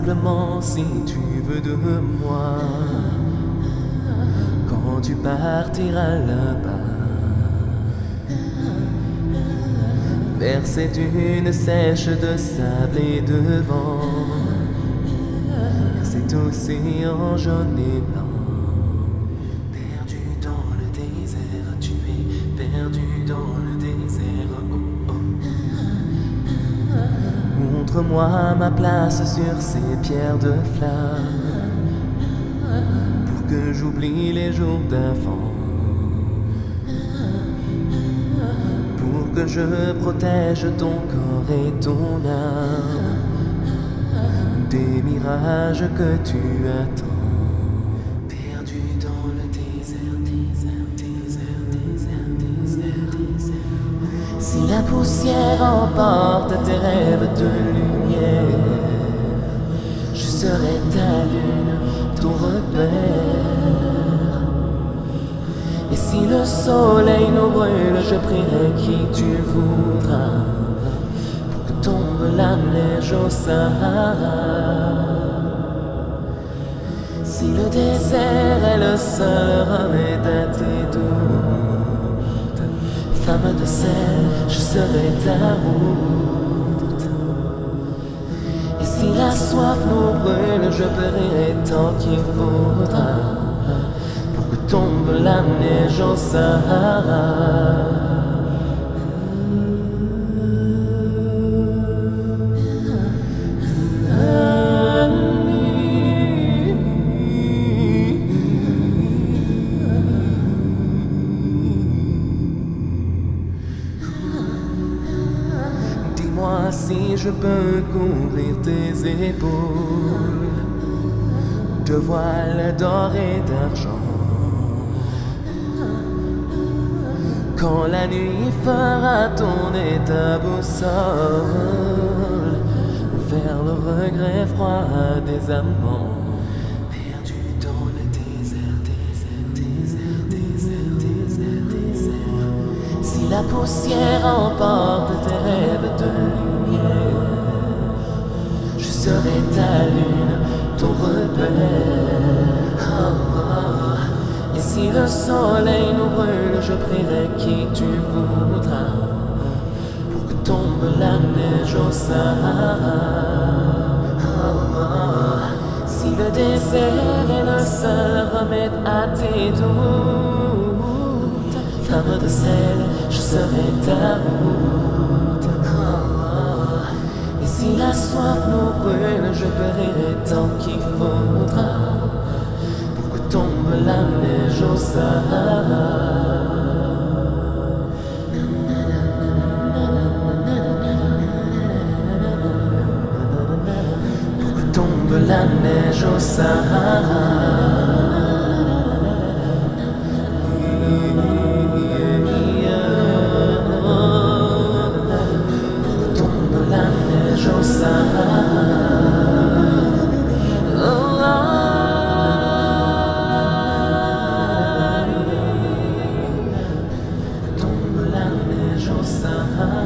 simplement si tu veux de moi. Quand tu partiras là-bas, vers ces dunes sèches de sable et de vent, vers cet océan jaune et blanc. Perdu dans le désert, tu es perdu dans le désert. Oh, oh. Montre-moi ma place sur ces pierres de flamme, pour que j'oublie les jours d'avant, pour que je protège ton corps et ton âme des mirages que tu attends. Perdu dans le désert, désert, désert, désert, désert, désert. Si la poussière emporte tes rêves de lumière, je serai ta lune, ton repère. Et si le soleil nous brûle, je prierai qui tu voudras, pour que tombe la neige au Sahara. Si le désert est le seul remède à tes doutes, femme de sel, je serai ta route. Et si la soif nous brûle, je brillerai tant qu'il faudra, pour que tombe la neige au Sahara. Dis-moi si je peux couvrir tes épaules de voiles d'or et d'argent. Quand la nuit fera tourner ta boussole vers le regret froid des amants. Perdu dans le désert, désert, désert, désert, désert, désert. Si la poussière emporte tes rêves de lumière, je serai ta lune, ton repère. Oh, oh. Et si le soleil nous brûle, je prierai qui tu voudras, pour que tombe la neige au Sahara. Oh, oh. Si le désert est le seul remède à tes doutes, femme de sel, je serai ta route. Oh, oh. Et si la soif nous brûle, je brillerai tant qu'il faudra, pour que tombe la neige au Sahara. Pour que tombe la neige au Sahara. Sahara.